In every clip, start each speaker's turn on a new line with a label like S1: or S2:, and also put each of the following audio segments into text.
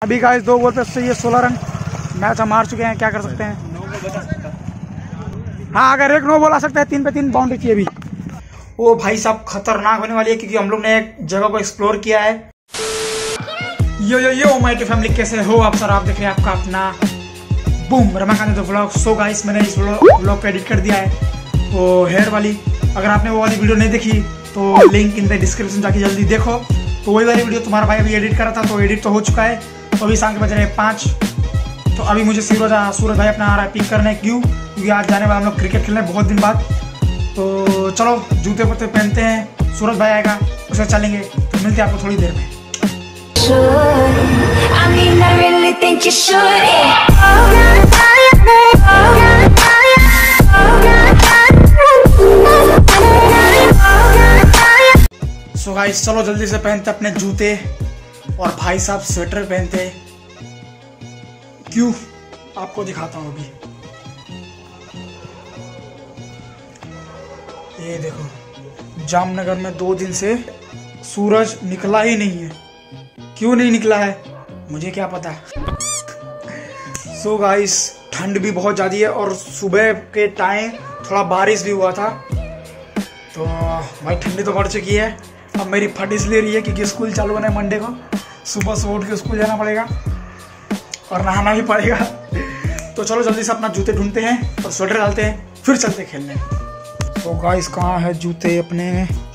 S1: अभी guys 2 ball पे चाहिए 16 रन। मैच हम हार चुके हैं, क्या कर सकते हैं।
S2: 9 बॉल बचा सकता।
S1: हाँ, अगर एक 9 बॉल आ सकता है, 3 पे 3 बाउंड्री चाहिए अभी। वो भाई साहब खतरनाक होने वाली है, क्योंकि हम लोग ने एक जगह को एक्सप्लोर किया है। यो माय फैमिली, कैसे हो आप सर। आप देख रहे हैं आपका अपना boom Ramakant vlog. So guys, मैंने इस व्लॉग को एडिट कर दिया है वो हेयर वाली। अगर आपने वो वाली वीडियो नहीं देखी तो लिंक इन द डिस्क्रिप्शन जाके जल्दी देखो। तो वही वाली वीडियो तुम्हारा भाई अभी एडिट कर रहा था, तो एडिट तो हो चुका है। तो अभी शाम के बज रहे हैं 5। तो अभी मुझे सूरज भाई अपना आ रहा है पिक करने। क्यों? क्योंकि आज जाने वाला हम लोग क्रिकेट खेलने बहुत दिन बाद। तो चलो जूते वूते पहनते हैं, सूरज भाई आएगा उसे चलेंगे। तो मिलते हैं आपको थोड़ी देर में। सो गाइस, चलो जल्दी से पहनते अपने जूते, और भाई साहब स्वेटर पहनते। क्यों? आपको दिखाता हूँ अभी। ये देखो, जामनगर में 2 दिन से सूरज निकला ही नहीं है। क्यों नहीं निकला है मुझे क्या पता। सो गाइस, ठंड भी बहुत ज़्यादा है, और सुबह के टाइम थोड़ा बारिश भी हुआ था। तो भाई ठंडी तो बढ़ चुकी है। अब मेरी फट इसलिए रही है क्योंकि स्कूल चालू होना है मंडे को। सुबह उठ के स्कूल जाना पड़ेगा और नहाना भी पड़ेगा। तो चलो जल्दी से अपना जूते ढूंढते हैं और स्वेटर डालते हैं, फिर चलते खेलने। तो गाइस, कहाँ है जूते अपने?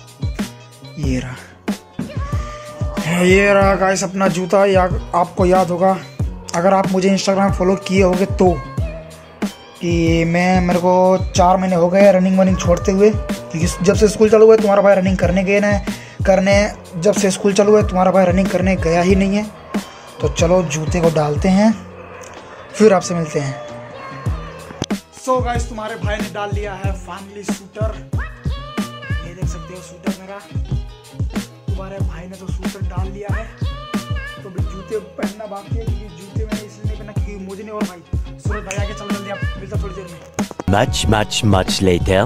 S1: ये रहा गाइस अपना जूता। आपको याद होगा, अगर आप मुझे इंस्टाग्राम फॉलो किए होगे तो, कि मेरे को 4 महीने हो गए रनिंग वनिंग छोड़ते हुए। क्योंकि जब से स्कूल चालू हुआ है तुम्हारा भाई रनिंग जब से स्कूल चालू हुआ है तुम्हारा भाई रनिंग करने गया ही नहीं है। तो चलो जूते को डालते हैं, फिर आपसे मिलते हैं। सो गाइस, तुम्हारे भाई ने डाल लिया है फाइनली शूटर। ये देख सकते हो शूटर मेरा। तुम्हारे भाई ने तो शूटर डाल लिया है। तो भी जूते पहनना बाकी है, क्योंकि जूते मैंने इसलिए नहीं पहना क्योंकि मुझे नहीं। और भाई सूरज भाई आके चलो जल्दी, आप मिलता थोड़ी देर में।
S3: Much later.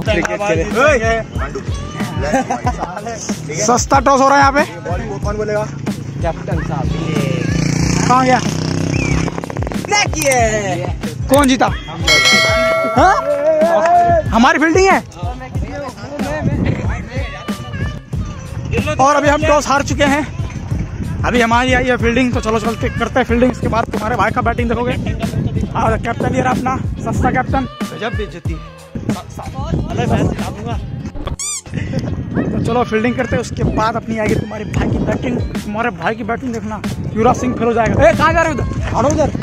S1: सस्ता टॉस हो रहा है यहाँ पे।
S2: कौन बोलेगा?
S1: कैप्टन साहब। कहाँ गया? कौन जीता? हाँ? हमारी फील्डिंग है। और अभी हम टॉस हार चुके हैं। अभी हमारी आई है फील्डिंग। तो चलो चलते करते हैं फील्डिंग। इसके बाद तुम्हारे भाई का बैटिंग देखोगे। हाँ, कैप्टन ये रहा अपना सस्ता कैप्टन।
S2: गजब बेइज्जती।
S1: तो चलो फील्डिंग करते हैं, उसके बाद अपनी आएगी तुम्हारे भाई की बैटिंग। तुम्हारे भाई की बैटिंग देखना, युवराज सिंह फेल हो जाएगा। ए, कहाँ जा रहे हो? उधर हटो, उधर।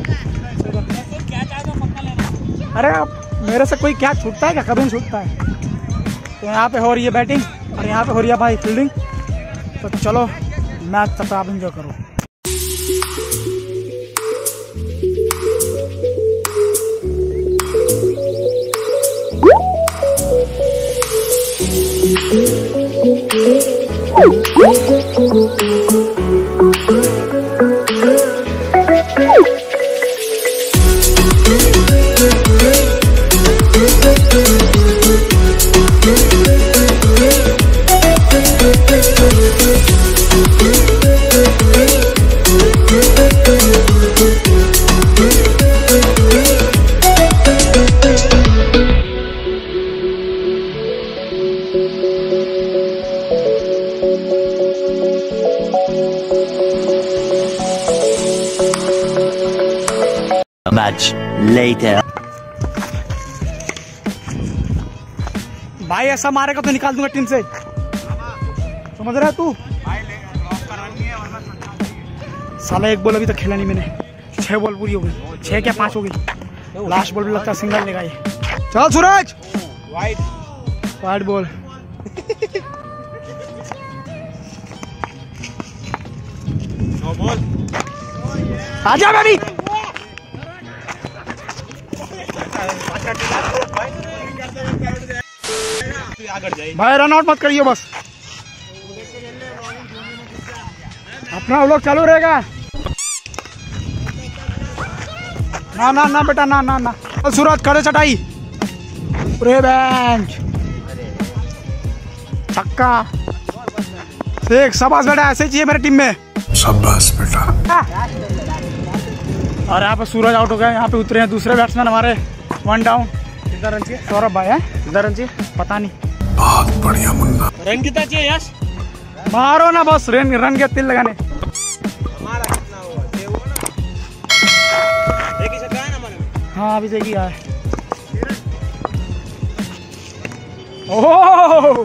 S1: अरे अब मेरे से कोई क्या छूटता है क्या? कभी नहीं छूटता है। तो यहाँ पे हो रही है बैटिंग और यहाँ पे हो रही है भाई फील्डिंग। तो चलो मैच तक आप एंजॉय करो।
S3: Much later.
S1: भाई ऐसा मारेगा तो निकाल दूंगा टीम से, समझ रहा है तू? साला 1 बॉल अभी तक खेला नहीं मैंने। 6 बॉल पूरी हो गई। 6 क्या 5 हो गई। लास्ट बॉल भी लगता है सिंगल लेगा ये। चल सूरज, वाइड बॉल। आजा बेबी। भाई रन आउट मत करिए, बस अपना व्लॉग चालू रहेगा। ना ना ना बेटा, ना ना ना। सूरज खड़े चटाई पूरे बेंच। छक्का। देख शाबाश बेटा, ऐसे चाहिए मेरे टीम में।
S4: शाबाश बेटा।
S1: और यहाँ पे सूरज आउट हो गया। यहाँ पे उतरे हैं दूसरे बैट्समैन हमारे, 1 डाउन।
S2: कितना रन चाहिए
S1: सौरभ भाई है,
S2: कितना रन चाहिए
S1: पता नहीं।
S4: बहुत बढ़िया मुन्ना।
S2: रन कितना चाहिए यश?
S1: मारो ना बस, रन के तिल लगाने।
S2: हमारा कितना हुआ? 6 हुआ ना? एक ही छक्का है ना हमारे में?
S1: हाँ अभी देखिए है। ओह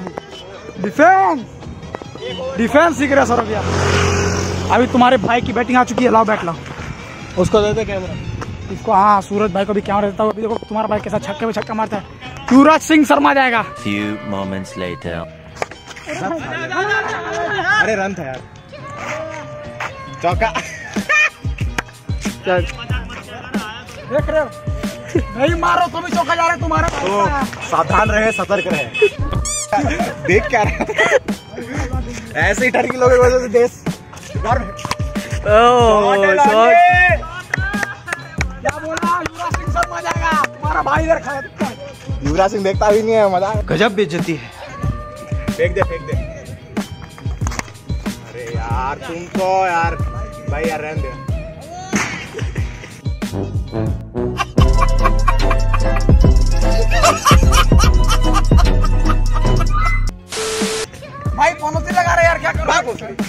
S1: डिफेंस सीख रहे सौरभ यार। अभी तुम्हारे भाई की बैटिंग आ चुकी है, लाओ बैट लाओ।
S2: उसको दे दे कैमरा
S1: इसको। हाँ सूरज भाई को भी कैमरा देता हूँ। अभी देखो तुम्हारा भाई कैसा छक्के पे छक्का मारता है। युवराज सिंह शर्मा जाएगा।
S3: Few moments later.
S2: अरे रन था यार, चौका।
S1: देख रहे हो नहीं मारो तो भी चौका जा रहे तुम्हारा।
S2: तो सावधान रहे, सतर्क रहे। देख क्या रहा है? ऐसे ही टर्की लोगों की वजह से देश
S1: क्या बोला? युवराज सिंह शर्मा जाएगा, तुम्हारा भाई इधर खड़ा है।
S2: युवराज सिंह देखता भी नहीं है, मजा
S1: गजब बेइज्जती है।
S2: फेंक दे। अरे यार तुम तो यार भाई यार रहने दे।
S1: भाई पनौती लगा रहे यार, क्या कर रहा है?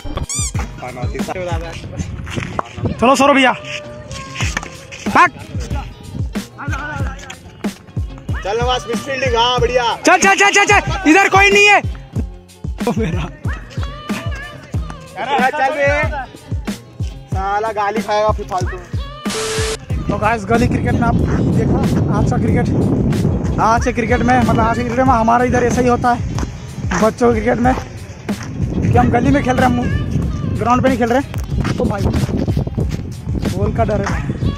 S1: चलो सौरभ भैया भाग।
S2: चल नवाज, मिस फील्डिंग। हाँ बढ़िया।
S1: चल चल चल चल चल, इधर कोई नहीं है। मेरा
S2: चल बे, साला गाली खाएगा फिर फालतू।
S1: तो गाइस गली क्रिकेट में आप देखो, आज से क्रिकेट में मतलब आज के क्रिकेट में हमारा इधर ऐसा ही होता है बच्चों के क्रिकेट में कि हम गली में खेल रहे हैं, ग्राउंड पे नहीं खेल रहे। तो भाई बॉल का डर है।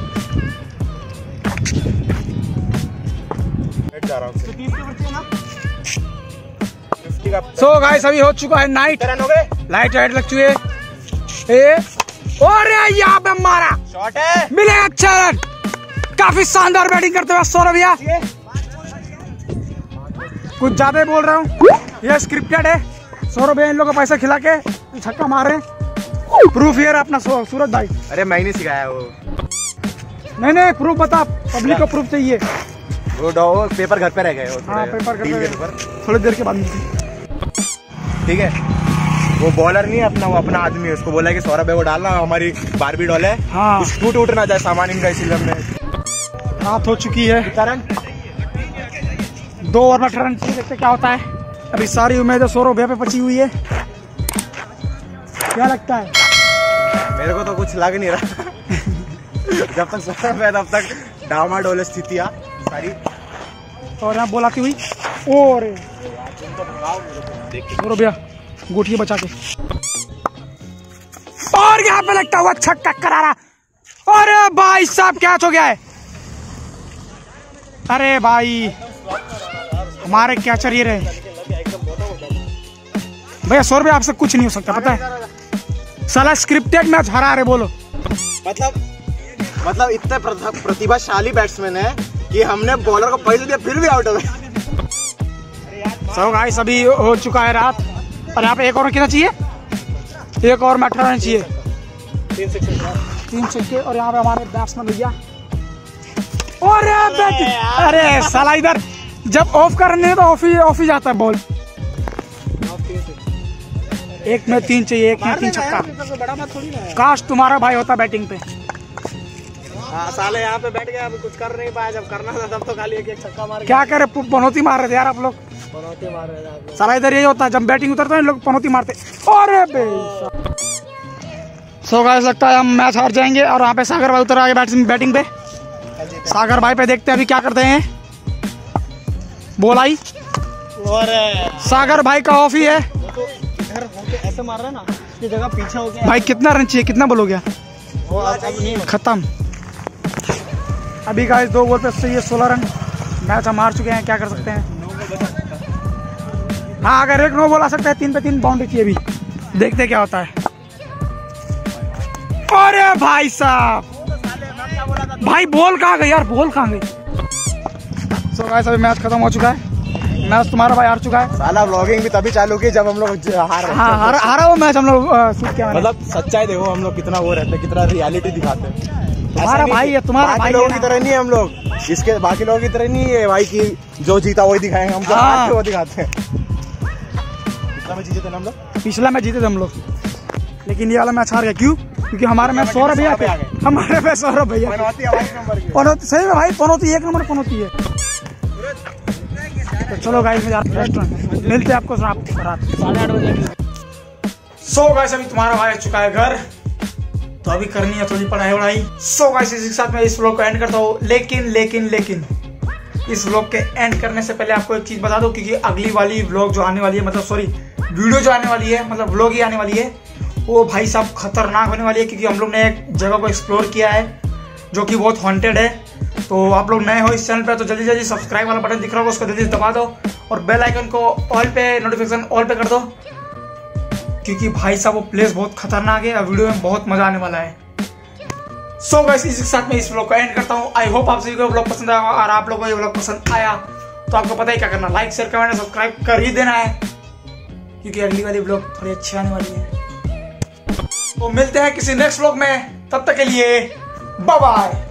S1: सो गाइस अभी हो चुका है नाइट, लाइट लग चुकी है। और यहाँ पे मारा
S2: शॉट है,
S1: मिले अच्छा रन। काफी शानदार बैटिंग करते हुए सौरभ भैया। कुछ ज्यादा ही बोल रहा हूँ, ये स्क्रिप्टेड है। सौरभ भैया इन लोगों को पैसा खिला के छक्का मारे। प्रूफ ये अपना सूरज भाई।
S2: अरे मैं नहीं सिखाया वो।
S1: नहीं प्रूफ बता, पब्लिक को प्रूफ चाहिए।
S2: वो पेपर घर पे रह गए।
S1: हाँ पेपर कर थोड़ी देर के बाद
S2: ठीक है। वो बॉलर नहीं है अपना, वो अपना आदमी है। उसको बोला कि सौरभ है वो डालना, हमारी बारबी डॉल है।
S1: हाँ
S2: कुछ टूट ना जाए सामान इनका, इसलिए हमने।
S1: रात हो चुकी है,
S2: कारण
S1: 2 ओवर में 18 रन चाहिए। देखते क्या होता है। अभी सारी उम्मीदें सौरभ भैया पे पची हुई है। क्या लगता है?
S2: मेरे को तो कुछ लग नहीं रहा। जब तक सौरभ है तब तक डामाडोल स्थितियां सारी।
S1: और यहाँ बोल आती हुई और सौरभ भैया गोटियां बचा के, और यहाँ पे लगता हुआ छक्का करारा। अरे भाई साहब कैच हो गया है। अरे भाई हमारे कैचर ये रहे भैया। सौरभ भैया आपसे कुछ नहीं हो सकता, पता है। साला स्क्रिप्टेड मैच हरा रहे बोलो।
S2: मतलब इतने प्रतिभाशाली बैट्समैन है कि हमने बॉलर को पैसे दिया फिर भी आउट हो गए।
S1: सो गाइस अभी हो चुका है रात, और यहाँ पे एक और कितना चाहिए? 1 ओवर में 18 रन चाहिए, 3 छक्के। और यहाँ पे हमारे बैट्समैन भैया। अरे साला इधर जब ऑफ करने तो ऑफ ही जाता है बॉल। 1 में 3 चाहिए, 1 में 3 छक्का। काश तुम्हारा भाई होता बैटिंग पे।
S2: साले यहाँ पे बैठ गया, अभी कुछ कर नहीं पाया। जब करना था तब तो खाली एक छक्का मार।
S1: क्या करे, पनौती मार रहे थे यार आप लोग। साला इधर यही होता है, जब बैटिंग उतरता है लोग पनौती मारते। अरे सो गाइस लगता है हम मैच हार जाएंगे। और यहाँ पे सागर भाई उतर आगे बैटिंग पे। सागर भाई पे देखते हैं अभी क्या करते हैं। बॉल आई
S2: और
S1: सागर भाई का ऑफ ही है।
S2: ऐसे मार रहा है ना, इसकी जगह पीछे हो गया।
S1: भाई कितना रन चाहिए, कितना बॉल हो गया? खत्म। अभी गाइस 2 बॉल पे चाहिए 16 रन। मैच हम हार चुके हैं, क्या कर सकते हैं। हाँ अगर 1 नो बॉल आ सकता है, 3 पे 3 बाउंड्री चाहिए। अभी देखते क्या होता है। अरे भाई साहब, भाई बॉल कहाँ गई यार, बॉल कहाँ गई? सो गाइस अभी मैच खत्म हो चुका है। मैच तुम्हारा भाई हार चुका है।
S2: साला व्लॉगिंग भी तभी चालू की जब हम लोग हार रहे।
S1: हारा वो मैच हम लोग शूट किया।
S2: मतलब सच्चाई देखो हम लोग कितना वो रहते हैं, कितना रियलिटी दिखाते हैं।
S1: तुम्हारा भाई है, तुम्हारा भाई
S2: लोगों की तरह नहीं है हम लोग, इसके बाकी लोगों की तरह नहीं है भाई की जो जीता वही दिखाएंगे हम, जो वो दिखाते हैं। पिछला में जीते थे हम लोग,
S1: पिछला में जीते थे हम लोग, लेकिन ये वाला मैच हार गया। क्यों? क्योंकि हमारे में सौरभ भैया थे, हमारे में सौरभ भैया पनौती, सही में भाई पनौती 1 नंबर पनौती है। तो चलो गाइस रेस्टोरेंट मिलते हैं आपको रात 8:30 बजे। सो गाइस अभी तुम्हारा भाई आ चुका है घर, तो अभी करनी है थोड़ी पढ़ाई। सो गाइस इसी के साथ मैं इस व्लॉग को एंड करता हूँ, लेकिन इस व्लॉग के एंड करने से पहले आपको एक चीज बता दो, क्योंकि अगली वाली व्लॉग जो आने वाली है, मतलब सॉरी वीडियो जो आने वाली है, मतलब व्लॉग ही आने वाली है, वो भाई साहब खतरनाक होने वाली है। क्योंकि हम लोग ने एक जगह को एक्सप्लोर किया है जो कि बहुत हॉन्टेड है। तो आप लोग नए हो इस चैनल पे तो जल्दी सब्सक्राइब वाला बटन दिख रहा होगा, उसको जल्दी दबा दो और बेल आइकन को ऑल पे, नोटिफिकेशन ऑल पे कर दो, क्योंकि भाई साहब वो प्लेस बहुत खतरनाक है और वीडियो में बहुत मजा आने वाला है। सो गाइस इसी के साथ मैं इस व्लॉग को एंड करता हूँ। आई होप आप सभी को व्लॉग पसंद आया, और आप लोगों को ये व्लॉग पसंद आया तो आपको पता ही क्या करना, लाइक शेयर कमेंट सब्सक्राइब कर ही देना है, क्योंकि अगली वाली व्लॉग थोड़ी अच्छी आने वाली है। तो मिलते हैं किसी नेक्स्ट व्लॉग में, तब तक के लिए बाय बाय।